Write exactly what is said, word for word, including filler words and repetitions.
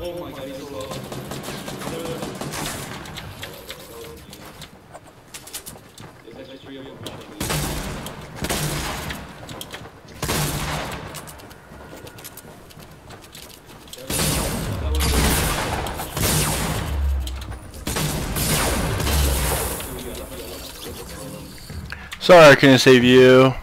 Oh my god, he's so low. There's actually three of them. Sorry I couldn't save you.